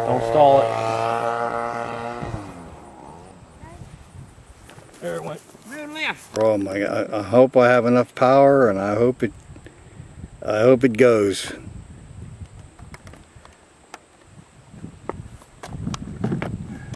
Don't stall it. There it went. Oh my God! I hope I have enough power, and I hope it goes.